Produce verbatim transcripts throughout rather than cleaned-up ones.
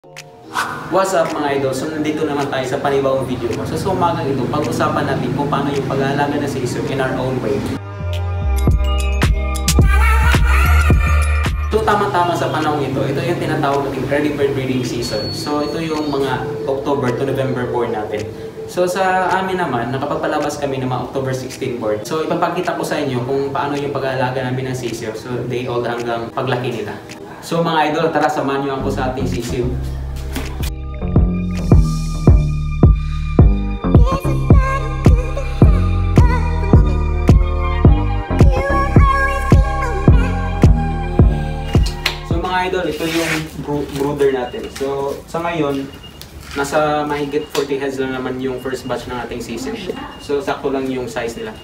What's up mga idol? So nandito naman tayo sa panibawang video ko. So sa umagang ito, pag-usapan natin kung paano yung pag-aalaga ng sisyo in our own way. So tama-tama sa panahon ito, ito yung tinatawag nating early bird breeding season. So ito yung mga October to November born natin. So sa amin naman, nakapagpalabas kami ng mga October sixteen born. So ipapakita ko sa inyo kung paano yung pag-aalaga namin ng sisyo. So day old hanggang paglaki nila. So mga idol, tara samahan nyo ako sa ating sisyo. Idol, ito yung brooder natin. So, sa ngayon, nasa mahigit forty heads lang naman yung first batch ng ating season. So, sakto lang yung size nila.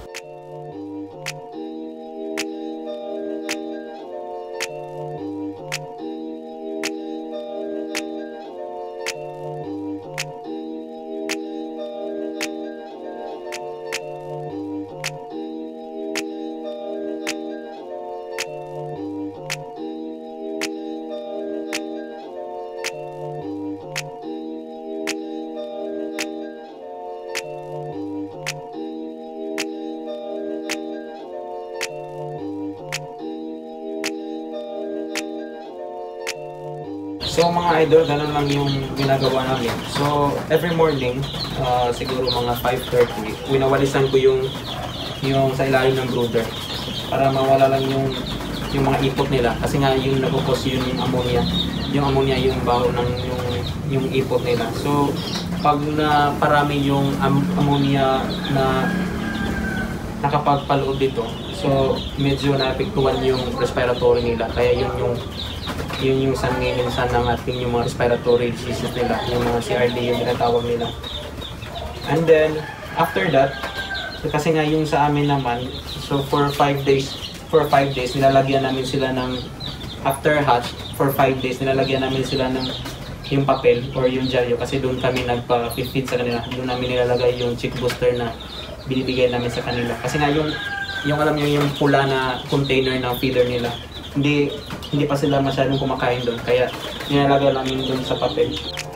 So mga idol, ganun lang yung ginagawa namin. So every morning, uh, siguro mga five thirty, winawalisan ko yung yung sa ilalim ng brooder para mawala lang yung yung mga ipot nila kasi nga yung nagkukos yun yung ammonia. Yung ammonia yung baho ng yung yung ipot nila. So pag na parami yung am ammonia na nakapagpaloob dito, so medyo naapektuhan yung respiratory nila. Kaya yun yung yun yung sanay minsan ng ating yung mga respiratory diseases nila, yung mga C R D yung tinatawag nila. And then, after that, kasi nga yung sa amin naman, so for five days, for five days, nilalagyan namin sila ng, after hatch, for five days, nilalagyan namin sila ng yung papel or yung dyaryo kasi doon kami nagpa-feed sa kanila. Doon namin nilalagay yung chick booster na binibigay namin sa kanila. Kasi nga yung, yung alam nyo yung pula na container ng feeder nila, hindi hindi pa sila masyadong kumakain doon, kaya nilalagay namin doon sa papel.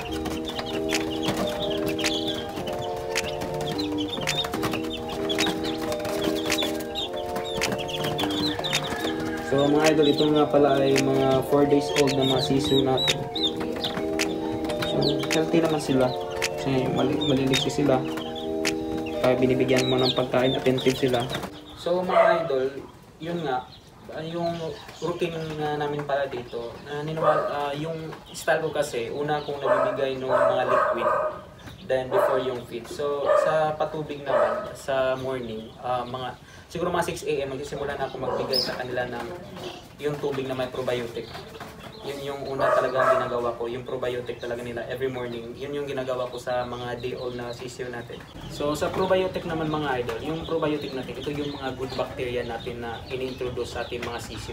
So mga idol, ito nga pala ay mga four days old na mga sisu natin. So healthy naman sila kasi mali maliliksi sila, kaya binibigyan mo ng pagkain, attentive sila. So mga idol, yun nga, Uh, yung routine na namin para dito, uh, ninuwal, uh, yung style ko kasi, una kong nabibigay ng mga liquid, then before yung feed. So sa patubig naman, sa morning, uh, mga siguro mga six A M magsisimula na ako magbigay sa kanila ng yung tubig na may probiotic. Yun yung una talagang ginagawa ko, yung probiotic talaga nila every morning. Yun yung ginagawa ko sa mga day old na sisyo natin. So sa probiotic naman mga idol, yung probiotic natin, ito yung mga good bacteria natin na ini-introduce sa ating mga sisyo.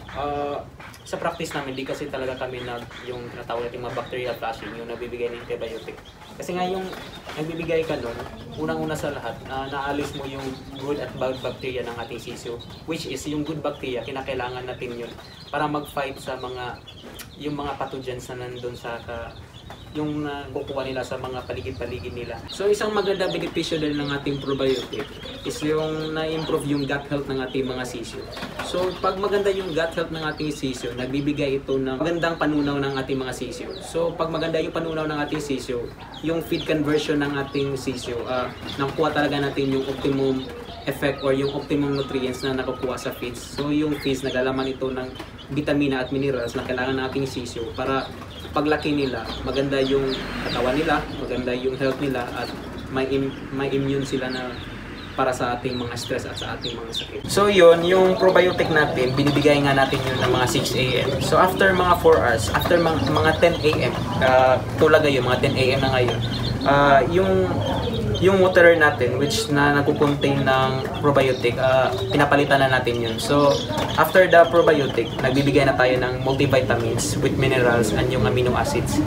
Uh, sa practice namin, di kasi talaga kami nag, yung tinatawag natin mga bacterial flushing, yung nabibigay ng antibiotic. Kasi nga yung nagbibigay ka nun, unang-una sa lahat, uh, naalis mo yung good at bad bacteria ng ating sisyo. Which is yung good bacteria, kinakailangan natin yun para mag-fight sa mga yung mga pathogens na nandun sa ka, yung nakukuha uh, nila sa mga paligid-paligid nila. So isang maganda benepisyo din ng ating probiotic is yung na-improve yung gut health ng ating mga sisyo. So pag maganda yung gut health ng ating sisyo, nagbibigay ito ng magandang panunaw ng ating mga sisyo. So pag maganda yung panunaw ng ating sisyo, yung feed conversion ng ating sisyo, uh, nakukuha talaga natin yung optimum effect or yung optimum nutrients na nakukuha sa feeds. So yung feeds, naglalaman ito ng vitamina at minerals na kailangan ng ating sisyo para paglaki nila, maganda yung katawan nila, maganda yung health nila, at may, im may immune sila na para sa ating mga stress at sa ating mga sakit. So yun, yung probiotic natin, binibigay nga natin yun ng mga six A M So after mga four hours, after mga, mga ten A M, uh, tulad ngayon, mga ten A M na ngayon, uh, yung yung water natin which na nagko-contain ng probiotic, uh, pinapalitan na natin yun. So after the probiotic, nagbibigay na tayo ng multivitamins with minerals and yung amino acids.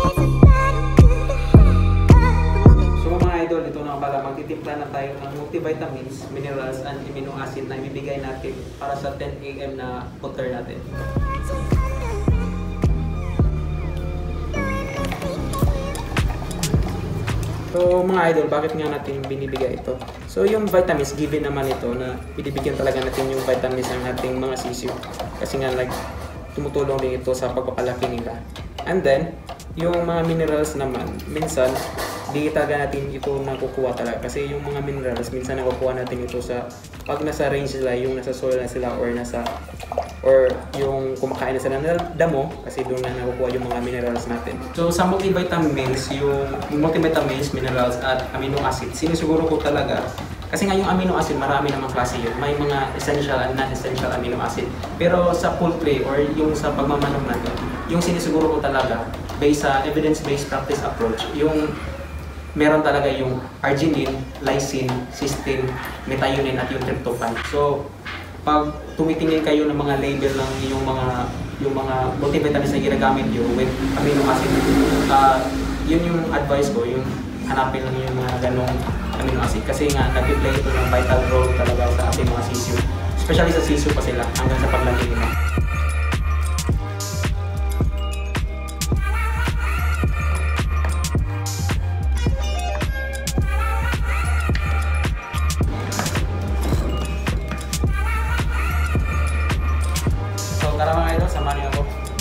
So mga idol, ito na pala, magtitimpla na tayo ng multivitamins, minerals and amino acid na ibibigay natin para sa ten A M na water natin. So mga idol, bakit nga natin binibigay ito? So yung vitamins, given naman ito na binibigyan talaga natin yung vitamins ng ating mga sisiyo. Kasi nga like, tumutulong din ito sa pagpapalaki nila. And then, yung mga minerals naman, minsan, di talaga natin ito nakukuha talaga. Kasi yung mga minerals, minsan nakukuha natin ito sa, pag nasa range sila, yung nasa soil na sila or nasa, or yung kumakain na sila ng damo, kasi doon na nakukuha yung mga minerals natin. So sa multivitamins, yung multivitamins, minerals at amino acids, sinusiguro ko talaga, kasi nga yung amino acid, marami namang klase yun. May mga essential and non-essential amino acid. Pero sa poultry or yung sa pagmamanok natin, yung sinusiguro ko talaga, based sa evidence-based practice approach, yung meron talaga yung arginine, lysine, cysteine, methionine at yung tryptophan. So, pag tumitingin kayo ng mga label ng yung mga yung mga multivitamins na ginagamit nyo with amino acid, uh, yun yung advice ko, yung hanapin lang yung mga ganong amino acid. Kasi nga, nag-play ito ng vital role talaga sa ating mga sisiyo. Especially sa sisiyo pa sila, hanggang sa paglaki nila. Tara mga idol, samahan niyo ako.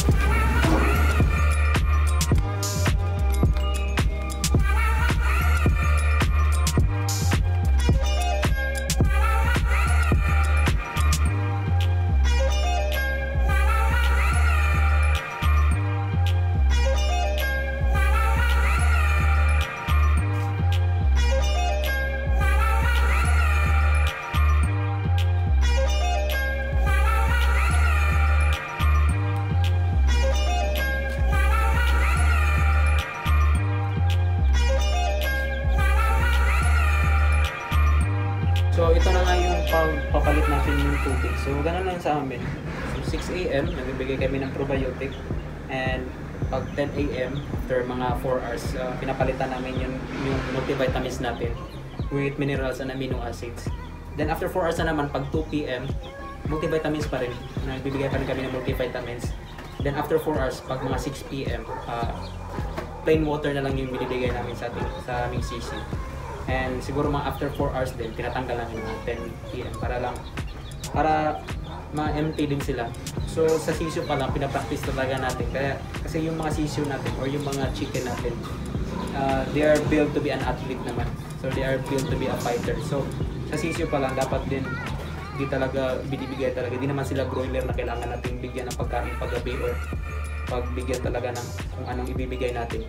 So ito na nga yung pagpapalit natin yung tubig. So ganun lang sa amin. So six A M nagbibigay kami ng probiotic, and pag ten A M after mga four hours uh, pinapalitan namin yung, yung multivitamins natin with minerals and amino acids. Then after four hours na naman, pag two P M multivitamins pa rin. Nagbibigay pa rin kami ng multivitamins. Then after four hours, pag mga six P M uh, plain water na lang yung binibigay namin sa ating sa aming sisi. And siguro mga after four hours din, tinatanggal namin mga ten P M para lang, para ma-empty din sila. So sa sisyo pa lang, pinapractice talaga natin. Kaya, kasi yung mga sisyo natin or yung mga chicken natin, uh, they are built to be an athlete naman. So they are built to be a fighter. So sa sisyo pa lang, dapat din di talaga binibigay talaga. Di naman sila broiler na kailangan natin bigyan ng pagkain paggabi or pagbigyan talaga ng kung anong ibibigay natin.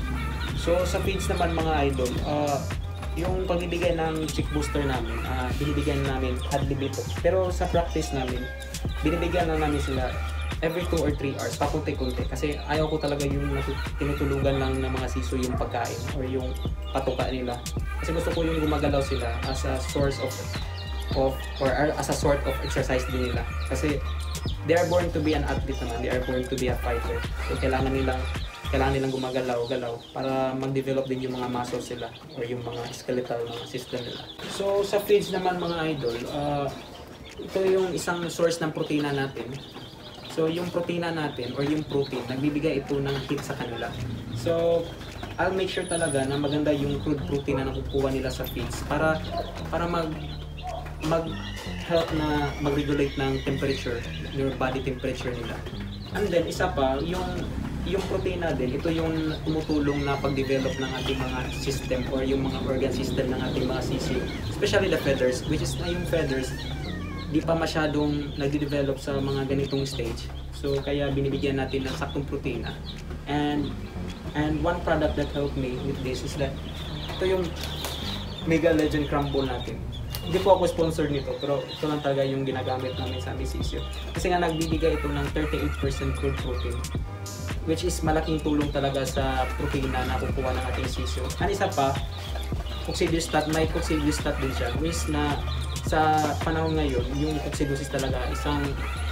So sa feeds naman mga idol, uh, yung pagbibigay ng chick booster namin, uh, binibigyan namin ad libitum. Pero sa practice namin, binibigyan na namin sila every two or three hours, pakunti-kunti. Kasi ayaw ko talaga yung tinutulugan lang ng mga siso yung pagkain or yung patuka nila. Kasi gusto ko yung gumagalaw sila as a source of, of or as a sort of exercise din nila. Kasi they are born to be an athlete naman, they are born to be a fighter. So kailangan nilang kailangan nilang gumagalaw-galaw para mag-develop din yung mga muscles sila or yung mga skeletal mga system nila. So sa feeds naman mga idol, uh, ito yung isang source ng protina natin. So yung protina natin or yung protein, nagbibigay ito ng heat sa kanila. So I'll make sure talaga na maganda yung crude protein na nakukuha nila sa feeds para para mag mag help na mag-regulate ng temperature, your body temperature nila. And then isa pa, yung yung protina din, ito yung tumutulong na pag-develop ng ating mga system or yung mga organ system ng ating mga sisiyo. Especially the feathers, which is na yung feathers, di pa masyadong nagde-develop sa mga ganitong stage. So kaya binibigyan natin ng saktong protina. And and one product that helped me with this is that ito yung Mega Legend Crumble natin. Hindi po ako sponsored nito, pero ito lang talaga yung ginagamit namin sa aming sisiyo. Kasi nga nagbibigay ito ng thirty-eight percent crude protein, which is malaking tulong talaga sa proteina na kukuha ng ating sisyo. Ang isa pa, coccidiostatin, may coccidiostatin din siya, which na sa panahon ngayon, yung coccidiosis talaga isang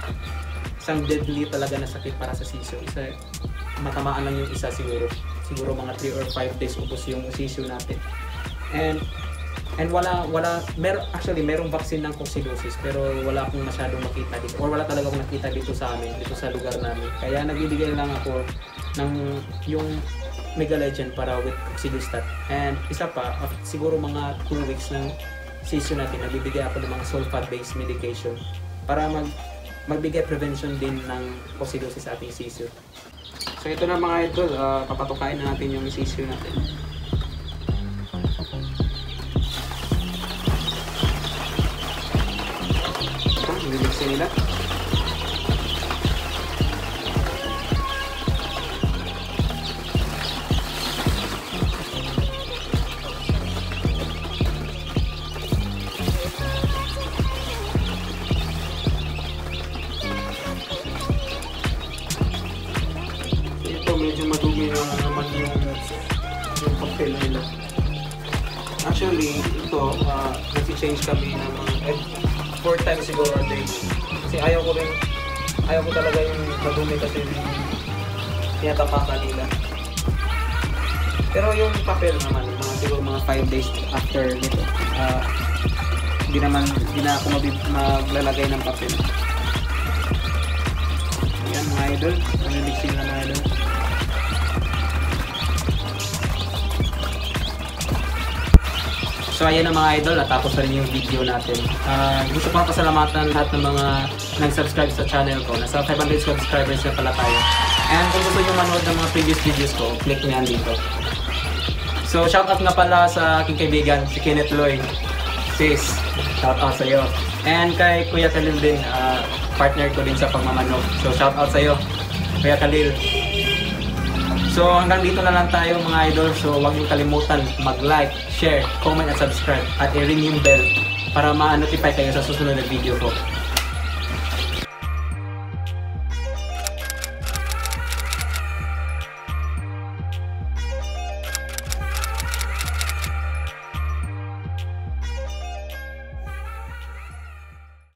isang deadly talaga na sakit para sa sisyo. Isa, matamaan lang yung isa siguro. Siguro mga three or five days ubos yung sisyo natin. And And wala, wala, mer actually merong vaccine ng coccidiosis pero wala akong masyadong makita dito or wala talaga akong nakita dito sa amin, dito sa lugar namin. Kaya nagbibigay lang ako ng yung Mega Legend para with Oxidistat. And isa pa, af- siguro mga two weeks ng season natin, nagbibigay ako ng mga sulfate-based medication para mag magbigay prevention din ng coccidiosis sa ating sisyo. So ito na mga idol, uh, papatukain na natin yung sisyo natin. Ito, nililipsin nila. Medyo madumi na naman yung, yung papel nila. Actually, ito, uh, nag-change kami ng mga eh, four times siguro a day. Kasi ayaw ko rin, ayaw ko talaga yung madumi kasi tinatapakan nila. Pero yung papel naman, mga, siguro mga five days after nito, uh, hindi naman, hindi na ako maglalagay ng papel. Ayan mga idol, nag-mixing na mga idol. So ayan na mga idol, natapos na rin yung video natin. Uh, gusto ko pasalamatan lahat ng mga nag-subscribe sa channel ko. Nasa five hundred subscribers na pala tayo. And kung gusto nyo manood ng mga previous videos ko, click nyo yan dito. So shoutout nga pala sa aking kaibigan, si Kenneth Loy. Sis, shoutout sa iyo. And kay Kuya Khalil din, uh, partner ko din sa pagmamanok. So shoutout sa iyo, Kuya Khalil. So hanggang dito na lang tayo mga idol. So huwag niyo kalimutan mag-like, share, comment at subscribe at i-ring yung bell para ma-notify kayo sa susunod na video ko.